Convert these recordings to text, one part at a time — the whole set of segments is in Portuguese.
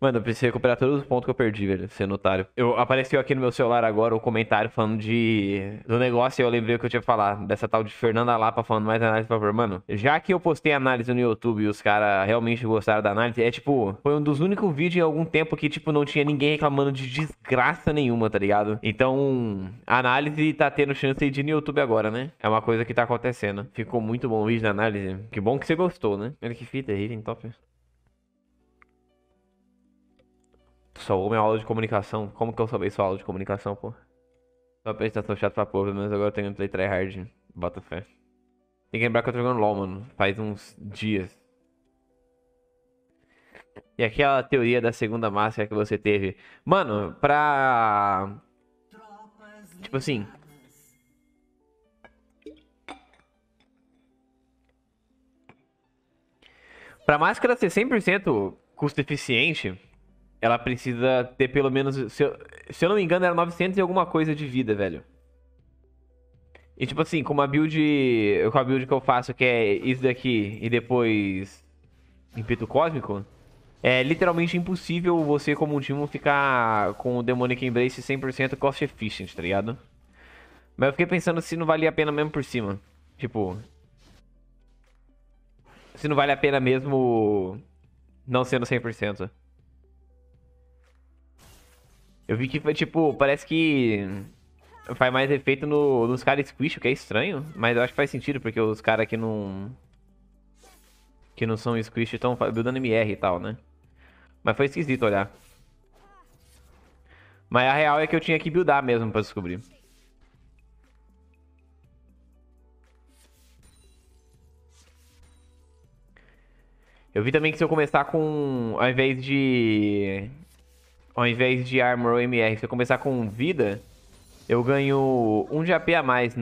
Mano, eu preciso recuperar todos os pontos que eu perdi, velho, sendo otário. Apareceu aqui no meu celular agora o comentário falando do negócio e eu lembrei o que eu tinha que falar. Dessa tal de Fernanda Lapa falando mais análise, por favor. Mano, já que eu postei análise no YouTube e os caras realmente gostaram da análise, é tipo, foi um dos únicos vídeos em algum tempo que, tipo, não tinha ninguém reclamando de desgraça nenhuma, tá ligado? Então, a análise tá tendo chance de ir no YouTube agora, né? É uma coisa que tá acontecendo. Ficou muito bom o vídeo da análise. Que bom que você gostou, né? Olha que fita, Hidden Top. Salvou minha aula de comunicação. Como que eu salvei sua aula de comunicação, pô? Uma apresentação chata pra porra, mas agora eu tenho play tryhard. Bota fé. Tem que lembrar que eu tô jogando LOL, mano. Faz uns dias. E aquela teoria da segunda máscara que você teve. Mano, Tipo assim. Pra máscara ser 100% custo eficiente, ela precisa ter pelo menos. Se eu não me engano, era 900 e alguma coisa de vida, velho. E tipo assim, com a build que eu faço, que é isso daqui e depois Impeto Cósmico, é literalmente impossível você, como um time, ficar com o Demonic Embrace 100% cost efficient, tá ligado? Mas eu fiquei pensando se não valia a pena mesmo por cima. Tipo, se não vale a pena mesmo não sendo 100%. Eu vi que foi tipo, parece que faz mais efeito nos caras squish, o que é estranho, mas eu acho que faz sentido, porque os caras que não são squish estão buildando MR e tal, né? Mas foi esquisito olhar. Mas a real é que eu tinha que buildar mesmo pra descobrir. Eu vi também que se eu começar com, ao invés de armor ou MR, se eu começar com vida, eu ganho 1 de AP a mais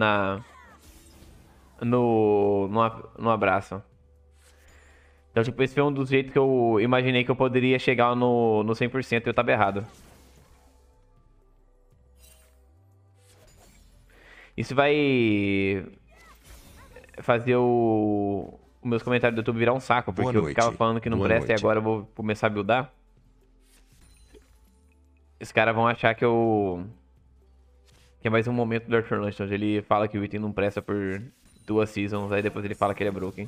no abraço. Então, tipo, esse foi um dos jeitos que eu imaginei que eu poderia chegar no 100% e eu tava errado. Isso vai fazer os meus comentários do YouTube virar um saco, Boa porque eu ficava noite. falando que não Boa presta e noite. agora eu vou começar a buildar. Os caras vão achar que é mais um momento do Arthur Lunch, onde ele fala que o item não presta por 2 seasons, aí depois ele fala que ele é broken.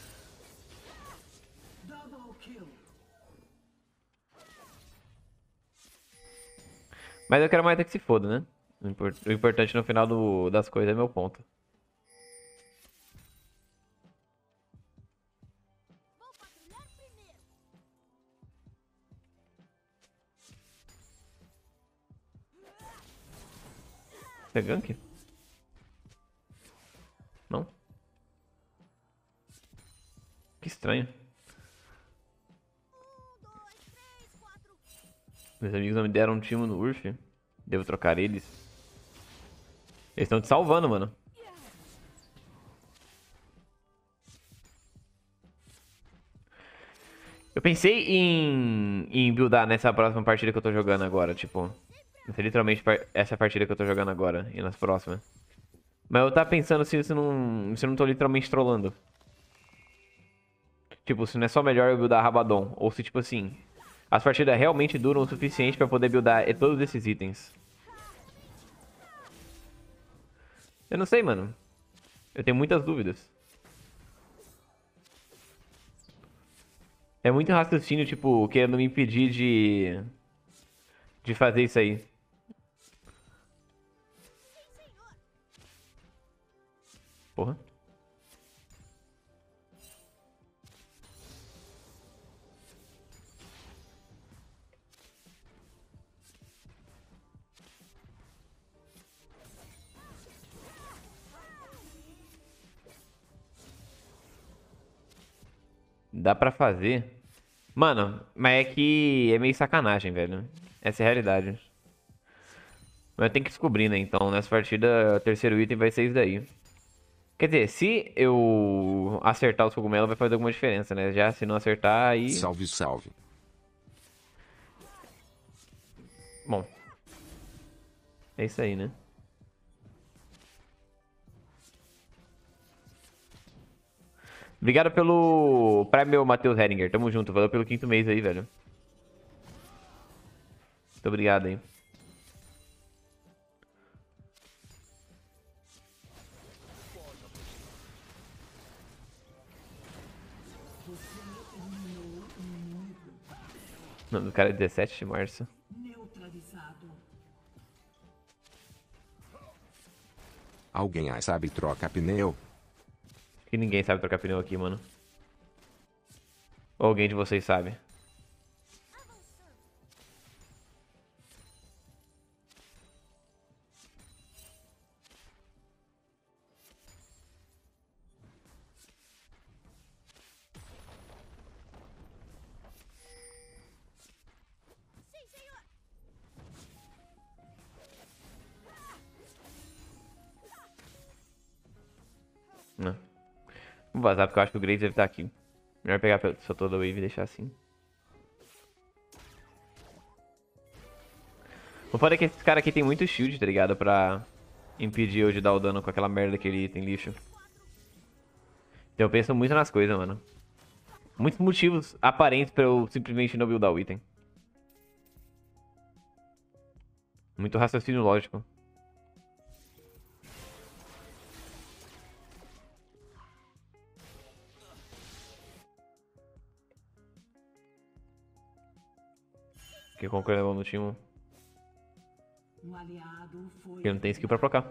Mas eu quero mais é que se foda, né? O importante no final das coisas é meu ponto. É gank? Não? Que estranho. Meus amigos não me deram um timo no Urf. Devo trocar eles. Eles estão te salvando, mano. Eu pensei em buildar nessa próxima partida que eu tô jogando agora, tipo. Literalmente essa partida que eu tô jogando agora e nas próximas. Mas eu tava pensando se eu não tô literalmente trollando. Tipo, se não é só melhor eu buildar Rabadon. Ou se, tipo assim, as partidas realmente duram o suficiente pra poder buildar todos esses itens. Eu não sei, mano. Eu tenho muitas dúvidas. É muito raciocínio, tipo, querendo me impedir de fazer isso aí. Porra. Dá pra fazer. Mano, mas é que é meio sacanagem, velho. Essa é a realidade. Mas eu tenho que descobrir, né? Então, nessa partida, o terceiro item vai ser isso daí. Quer dizer, se eu acertar os cogumelos, vai fazer alguma diferença, né? Já se não acertar, aí. Salve, salve. Bom, é isso aí, né? Obrigado pelo Prime, meu Matheus Heringer. Tamo junto. Valeu pelo quinto mês aí, velho. Muito obrigado aí. O nome do cara é 17 de março. Alguém aí sabe trocar pneu? Acho que ninguém sabe trocar pneu aqui, mano. Ou alguém de vocês sabe? Não. Vou vazar porque eu acho que o Graves deve estar aqui. Melhor pegar só toda a wave e deixar assim. O foda é que esse cara aqui tem muito shield, tá ligado? Pra impedir eu de dar o dano com aquela merda que ele item lixo. Então eu penso muito nas coisas, mano. Muitos motivos aparentes pra eu simplesmente não buildar o item. Muito raciocínio lógico. Que concorreu no time. Porque não tem skill pra procar.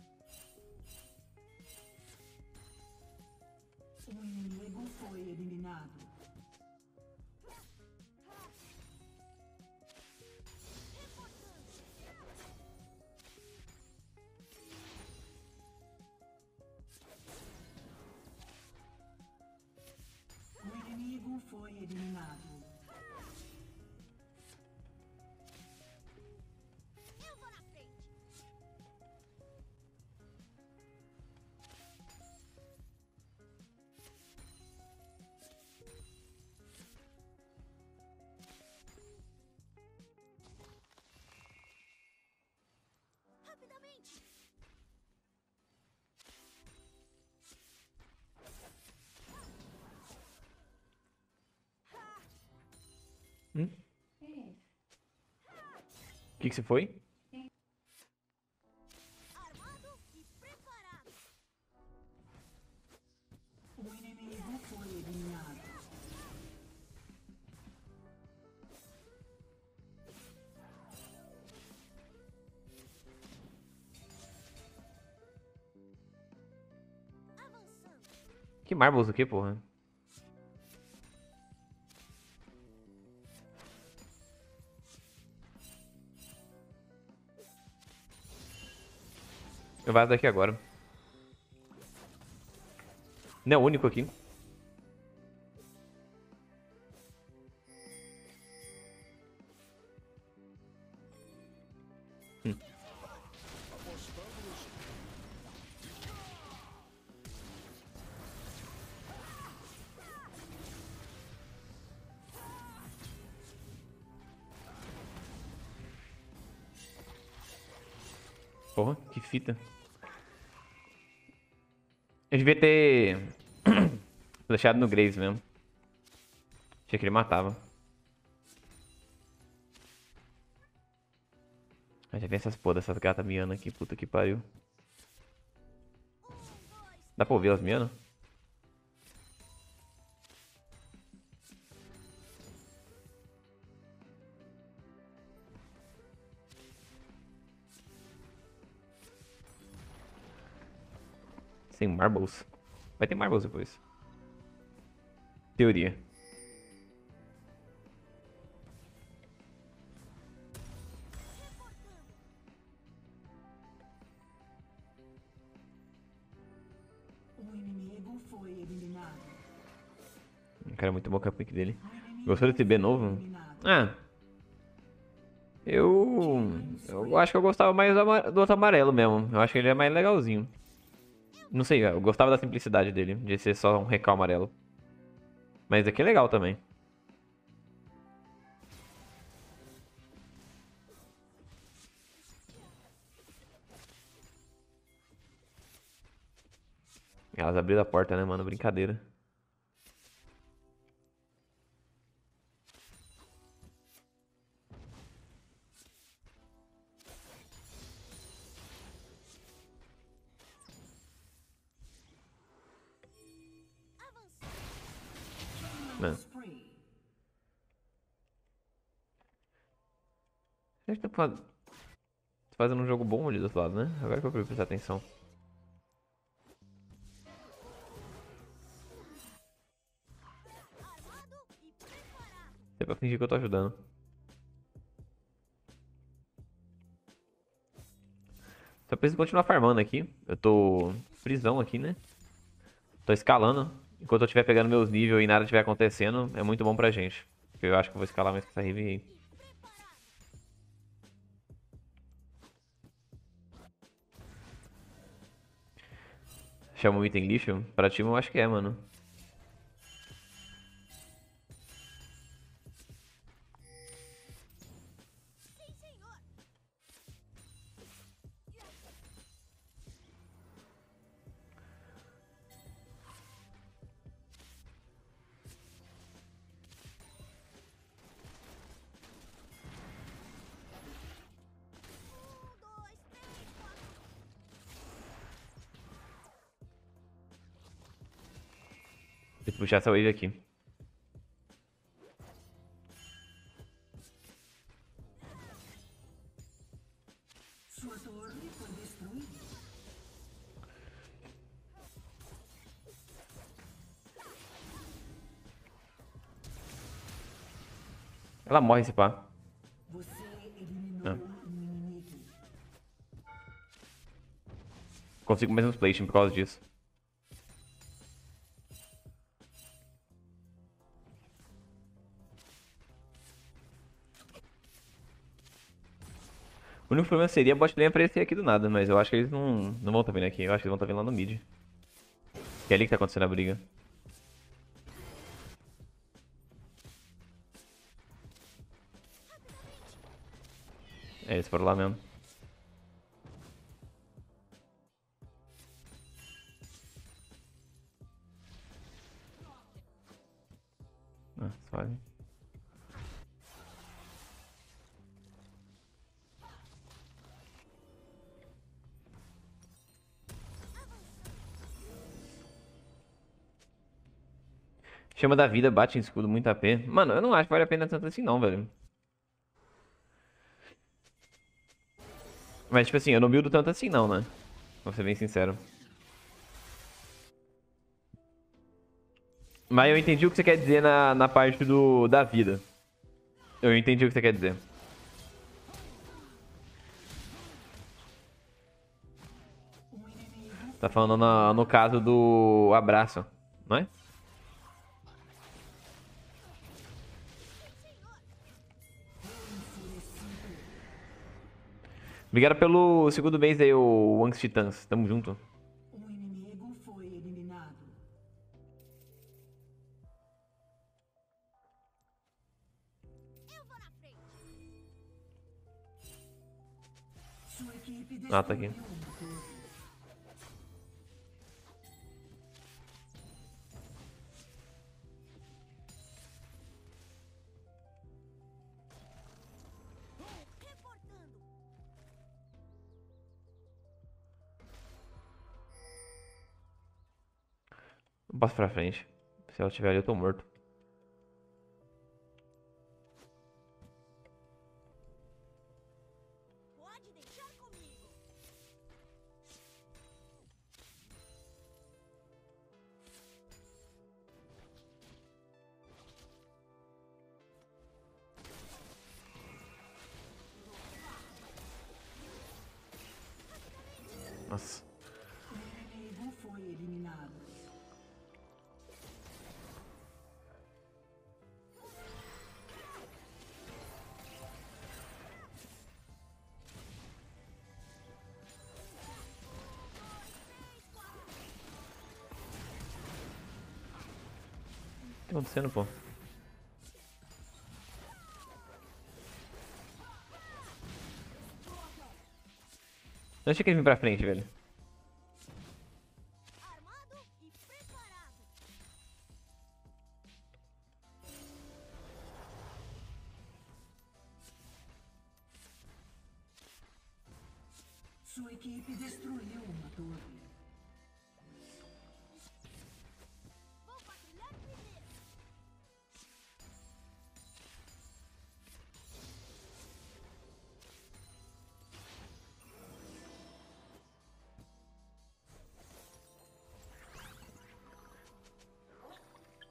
O inimigo foi eliminado. O inimigo foi eliminado. Eu vou na frente. Rapidamente. O que você foi? Armado e preparado. O inimigo foi eliminado. Avançando. Que Marbles aqui, porra? Eu vazo daqui agora. Não é o único aqui. Porra, que fita. Eu devia ter flechado no Graves mesmo. Achei que ele matava. Mas já vem essas porra dessas gatas miando aqui, puta que pariu. Dá pra ouvir elas miando? Sem Marbles. Vai ter Marbles depois. Teoria. O inimigo foi eliminado. O cara é muito bom com a pick dele. Gostou desse B novo? Ah. Eu acho que eu gostava mais do outro amarelo mesmo. Eu acho que ele é mais legalzinho. Não sei, eu gostava da simplicidade dele, de ser só um recal amarelo. Mas aqui é legal também. Elas abriram a porta, né, mano? Brincadeira. A gente tá fazendo um jogo bom ali do outro lado, né? Agora que eu fui prestar atenção. Armado e preparado. É pra fingir que eu tô ajudando. Só preciso continuar farmando aqui. Eu tô frisão aqui, né? Tô escalando. Enquanto eu estiver pegando meus níveis e nada estiver acontecendo, é muito bom pra gente. Porque eu acho que eu vou escalar mais que essa Riven aí. Chama o item lixo? Pra time eu acho que é, mano. Sim, senhor. Dois, três, quatro. Tem que puxar essa wave aqui. Sua torre foi destruída. Ela morre se pá. Você eliminou Ah. um inimigo. Consigo mais uns plating por causa disso. O único problema seria a bot lane aparecer aqui do nada, mas eu acho que eles não vão estar vindo aqui. Eu acho que eles vão estar vindo lá no mid. Que é ali que tá acontecendo a briga. É, eles foram lá mesmo. Ah, suave. Chama da vida, bate em escudo, muito AP. Mano, eu não acho que vale a pena tanto assim não, velho. Mas, tipo assim, eu não buildo tanto assim não, né? Vou ser bem sincero. Mas eu entendi o que você quer dizer na parte da vida. Eu entendi o que você quer dizer. Um inimigo Tá falando no caso do abraço, não é? Obrigado pelo segundo mês aí, o Wanks Titãs. Tamo junto. Um inimigo foi eliminado. Eu vou na frente. Sua equipe Ah, tá aqui. destruiu uma torre. Reportando. Não posso pra frente. Se ela estiver ali, eu tô morto. Pode deixar comigo. Nossa. Um inimigo foi eliminado. O que tá acontecendo, pô? Não achei que ele vir pra frente, velho. Armado e preparado. Sua equipe destruiu uma torre. Vou patrulhar primeiro.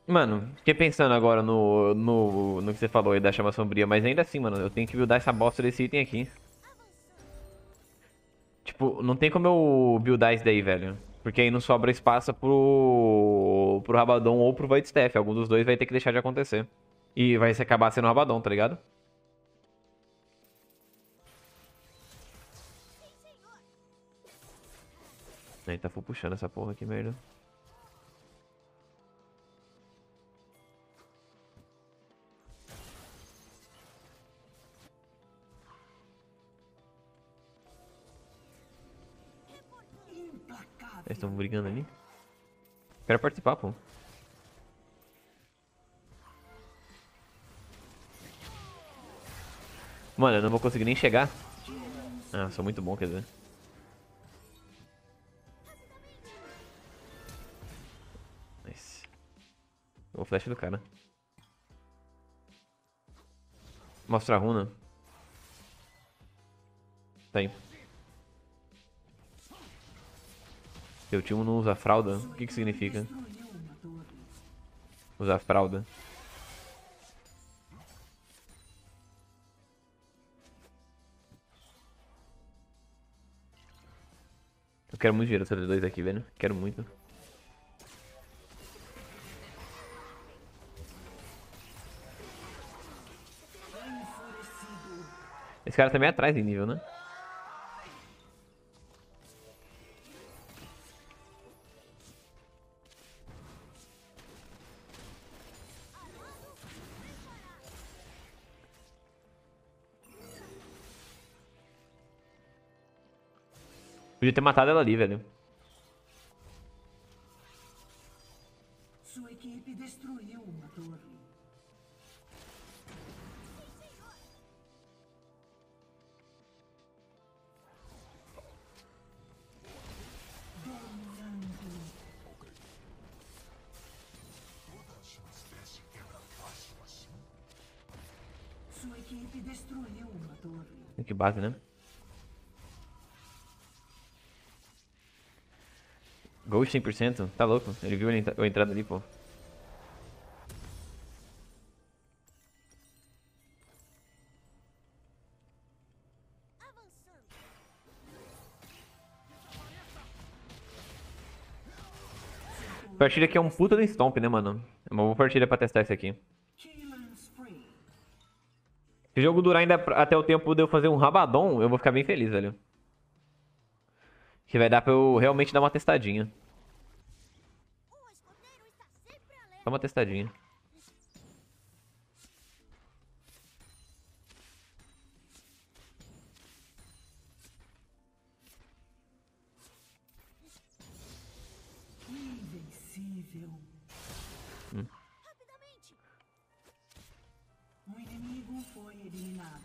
Mano, fiquei pensando agora no que você falou aí da chama sombria, mas ainda assim, mano, eu tenho que buildar essa bosta desse item aqui. Tipo, não tem como eu buildar isso daí, velho. Porque aí não sobra espaço pro Rabadon ou pro Void Staff. Algum dos dois vai ter que deixar de acontecer. E vai se acabar sendo o Rabadon, tá ligado? Aí tá full puxando essa porra aqui, merda. Eles estão brigando ali. Quero participar, pô. Mano, eu não vou conseguir nem chegar. Ah, sou muito bom, quer dizer. Nice. O flash do cara. Mostra a runa. Tem. Seu time não usa fralda? O que que significa? Destruiu uma torre. Usar fralda. Eu quero muito dinheiro sobre dois aqui, velho. Quero muito. Esse cara também é atrás em nível, né? Podia ter matado ela ali, velho. Sua equipe destruiu uma torre. Dominando. Sua equipe destruiu uma torre. Que base, né? Ghost 100%? Tá louco. Ele viu eu entrando ali, pô. Avançando. Partida aqui é um puta do Stomp, né, mano? É uma boa partida pra testar isso aqui. Killing spree. Se o jogo durar ainda até o tempo de eu fazer um Rabadon, eu vou ficar bem feliz, velho. Que vai dar pra eu realmente dar uma testadinha. O escoteiro está sempre alerta. Só uma testadinha. Invencível. Rapidamente. O inimigo foi eliminado.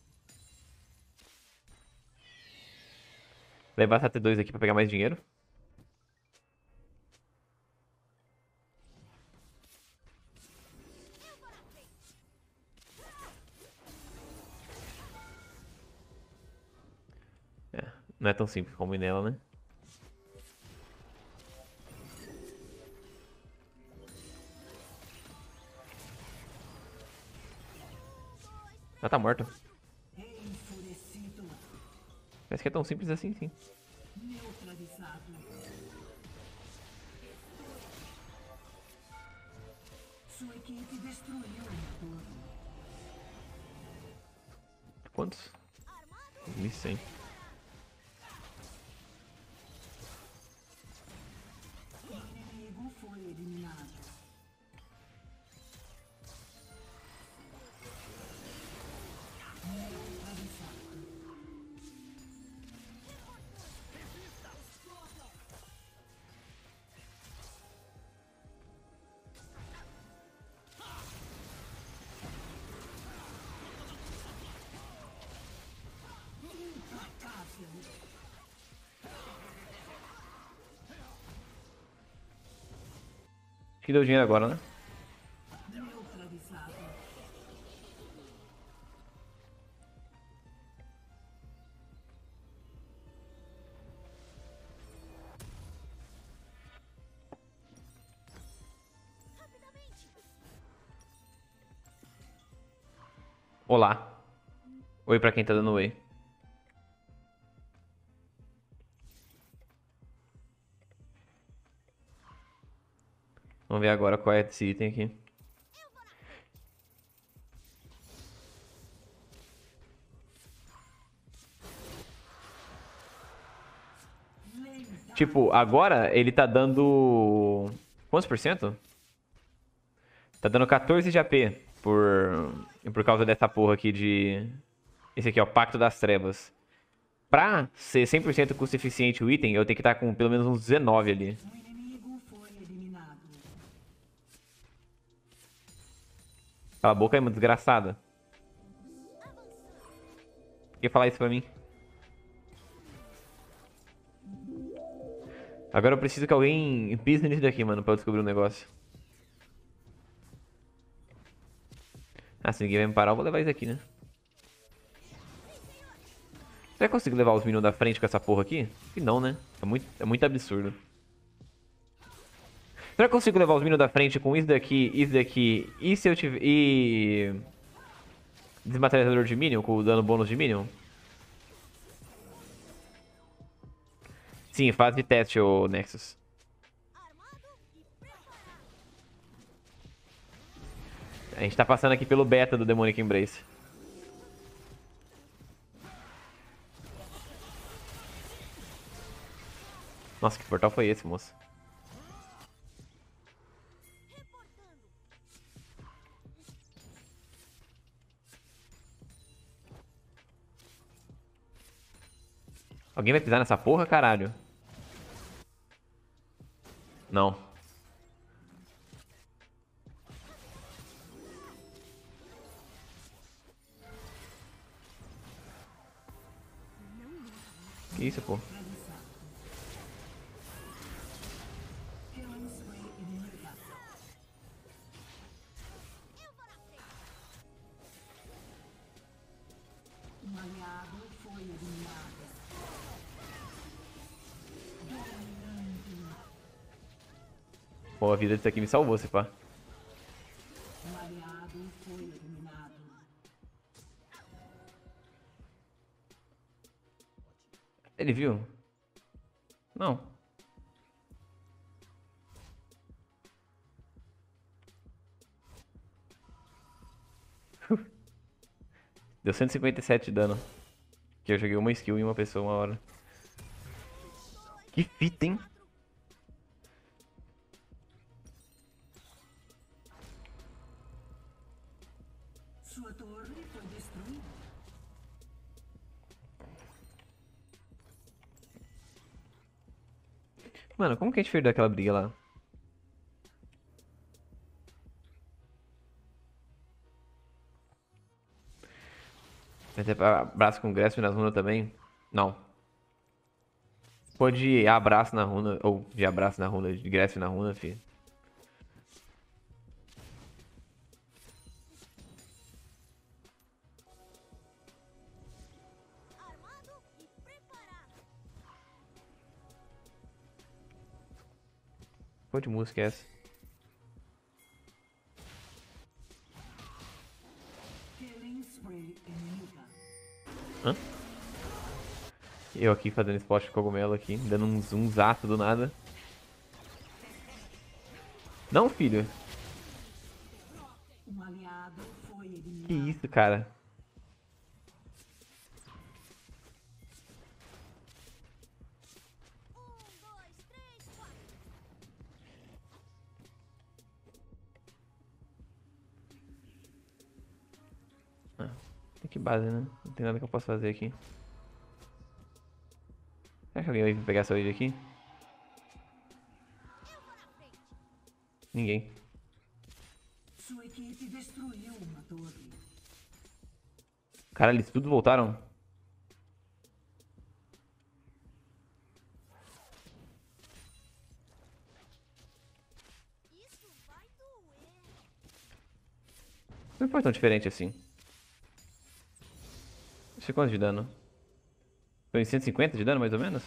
Vai bastar ter dois aqui pra pegar mais dinheiro. É, não é tão simples como ir nela, né? Ela tá morta. Enfurecido. Parece que é tão simples assim, sim. Neutralizado. Sua equipe destruiu uma torre. Quantos? 1.100. O inimigo foi eliminado. Neutralizado. Implacável. Acho que deu dinheiro agora, né? Neutralizado. Rapidamente. Olá. Oi pra quem tá dando oi. Vamos ver agora qual é esse item aqui. Tipo, agora ele tá dando... Quantos por cento? Tá dando 14 de AP por causa dessa porra aqui de... Esse aqui, ó, Pacto das Trevas. Pra ser 100% custo eficiente o item, eu tenho que estar com pelo menos uns 19 ali. O inimigo foi eliminado. Cala a boca aí, uma desgraçada. Por que falar isso pra mim? Agora eu preciso que alguém pise nisso daqui, mano, pra eu descobrir um negócio. Ah, se ninguém vai me parar, eu vou levar isso aqui, né? Será que eu consigo levar os minions da frente com essa porra aqui? Acho que não, né? É muito absurdo. Será que eu consigo levar os minions da frente com isso daqui, e se eu tiver... E... Desmaterializador de minion, com o dano bônus de minion? Sim, fase de teste, ô Nexus. A gente tá passando aqui pelo beta do Demonic Embrace. Nossa, que portal foi esse, moço? Alguém vai pisar nessa porra, caralho? Não. Que isso, pô? Killing spree inimiga. Um aliado foi eliminado. Pô, a vida disso aqui me salvou, se pá. Um aliado foi eliminado. Ele viu? Não. Deu 157 de dano. Que eu joguei uma skill em uma pessoa uma hora. Que fita, hein? Sua torre foi destruída. Mano, como que a gente perdeu aquela briga lá? Vai ter abraço com Grasp na runa também? Não. Pode ir abraço na runa, ou de abraço na runa, de Grasp na runa, fi. Armado e preparado. Qual de música é essa? Killing spree inimiga. Hã? Eu aqui fazendo spot de cogumelo aqui, dando um zoomzato do nada. Não, filho. Um aliado foi eliminado. Que isso, cara? Dois, três, quatro. Ah, tem que base, né? Não tem nada que eu possa fazer aqui. Será que alguém vai vir pegar essa wave aqui? Ninguém. Sua equipe destruiu uma torre. Caralho, eles tudo voltaram? Isso vai doer. Não foi tão diferente assim. Isso é quanto de dano? Foi em 150 de dano, mais ou menos?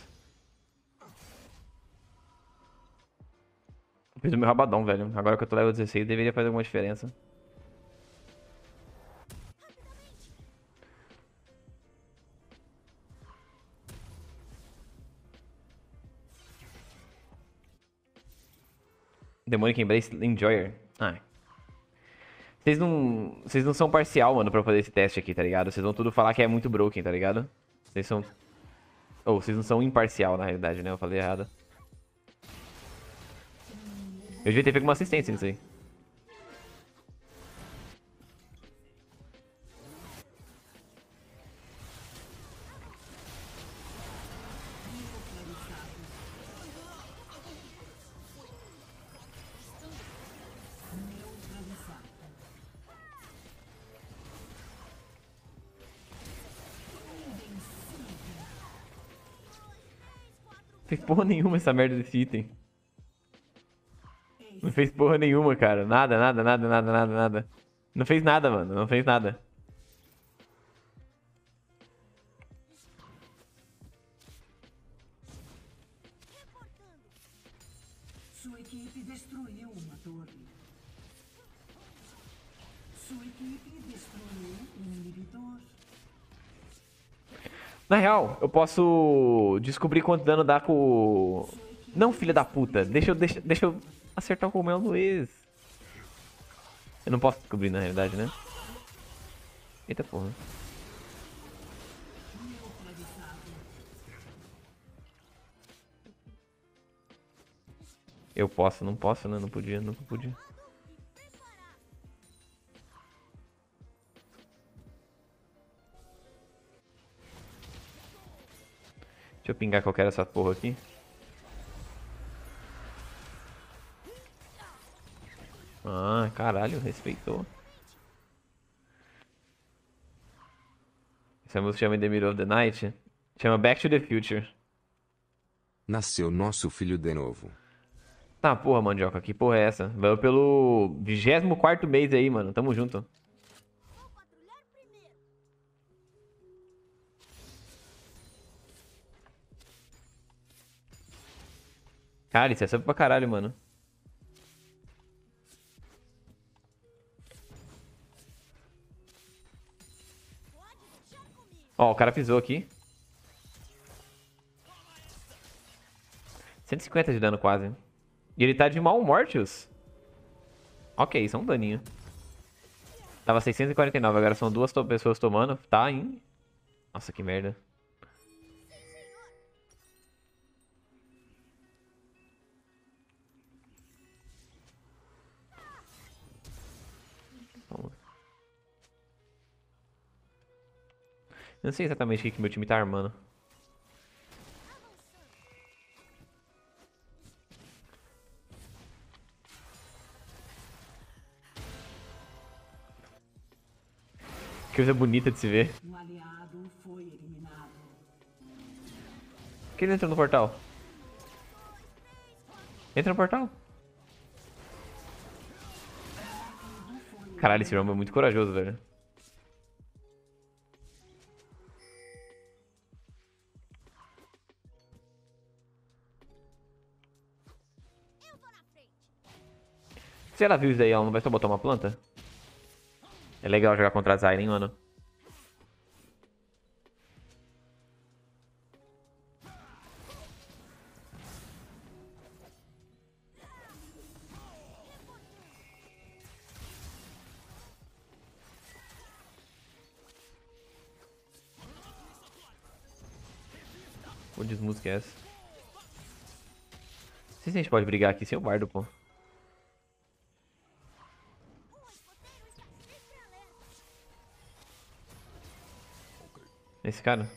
Eu fiz o meu rabadão, velho. Agora que eu tô level 16, deveria fazer alguma diferença. Demonic Embrace Enjoyer. Ah. Vocês não são parcial, mano, pra fazer esse teste aqui, tá ligado? Vocês vão tudo falar que é muito broken, tá ligado? Vocês são... Ou, vocês não são imparcial, na realidade, né? Eu falei errado. Eu devia ter feito uma assistência nisso aí. Não fez porra nenhuma essa merda desse item. Não fez porra nenhuma, cara. Nada, nada, nada, nada, nada, nada. Não fez nada, mano. Não fez nada. Sua equipe destruiu uma torre. Sua equipe destruiu um inibidor. Na real, eu posso descobrir quanto dano dá com o... Não, filha da puta. Deixa eu acertar o cogumelo no ex. Eu não posso descobrir, na realidade, né? Eita porra. Eu posso, não posso, né? Não podia, nunca podia. Deixa eu pingar qualquer essa porra aqui. Ah, caralho, respeitou. Essa música chama In the Middle of the Night. Chama Back to the Future. Nasceu nosso filho de novo. Tá, porra, mandioca, que porra é essa? Vai pelo 24º mês aí, mano. Tamo junto. Vou patrulhar primeiro. Cara, isso é sub pra caralho, mano. Pode deixar comigo. Ó, o cara pisou aqui. 150 de dano quase. E ele tá de mal Mortius. Ok, isso é um daninho. Tava 649, agora são duas pessoas tomando. Tá em... Nossa, que merda. Vamos. Eu não sei exatamente o que meu time tá armando. Que coisa bonita de se ver. Um aliado foi eliminado. Por que ele entrou no portal? Entra no portal. Caralho, esse Rumble é muito corajoso, velho. Eu tô na frente. Se ela viu isso daí, ela não vai só botar uma planta? É legal jogar contra a Zyra, hein, mano? Pô, de música é essa? Não sei se a gente pode brigar aqui sem o bardo, pô. Esse cara?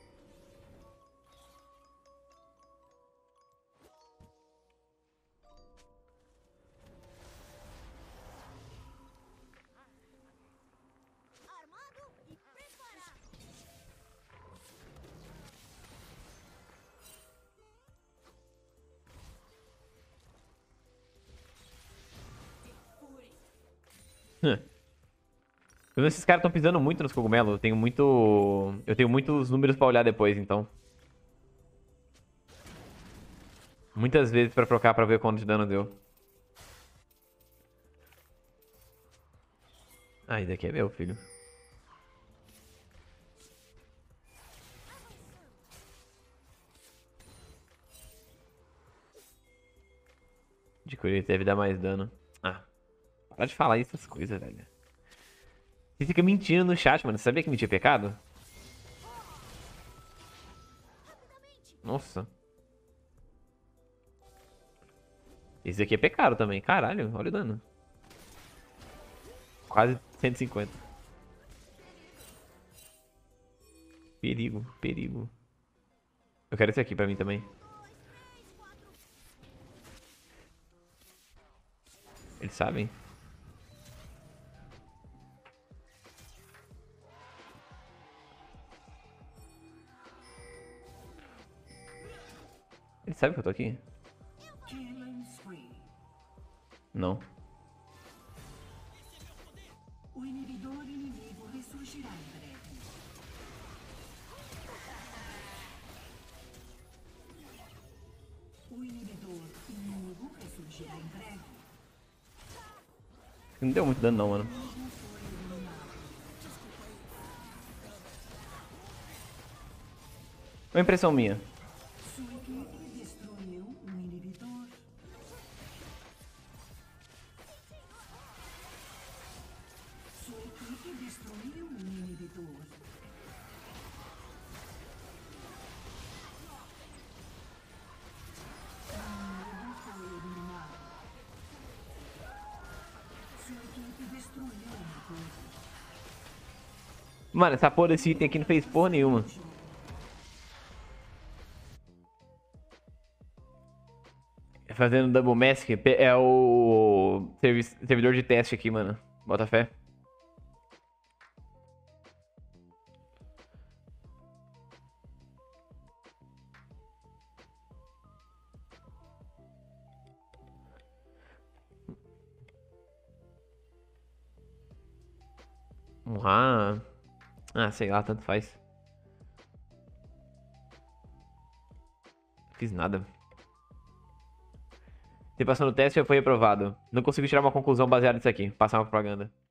Armado e preparado. Esses caras estão pisando muito nos cogumelos. Eu tenho muitos números pra olhar depois, então. Muitas vezes pra trocar pra ver quanto de dano deu. Ah, esse daqui é meu, filho. De cura deve dar mais dano. Ah, para de falar essas coisas, velho. Você fica mentindo no chat, mano. Você sabia que mentir é pecado? Nossa. Esse aqui é pecado também. Caralho, olha o dano. Quase 150. Perigo, perigo. Eu quero esse aqui pra mim também. Eles sabem? Eles sabem que eu tô aqui? Killing spree. Não. O inibidor inimigo ressurgirá em breve. O inibidor inimigo ressurgirá em breve. Não deu muito dano não, mano. Uma impressão minha. Sua equipe destruiu o inibidor. Sua equipe destruiu o inibidor. Inimigo foi eliminado. Sua equipe destruiu uma torre. Mano, essa porra desse item aqui não fez porra nenhuma. Fazendo double mask é o servidor de teste aqui, mano. Bota fé. Ah, sei lá, tanto faz. Fiz nada. Você passou no teste e foi aprovado. Não consegui tirar uma conclusão baseada nisso aqui. Passar uma propaganda.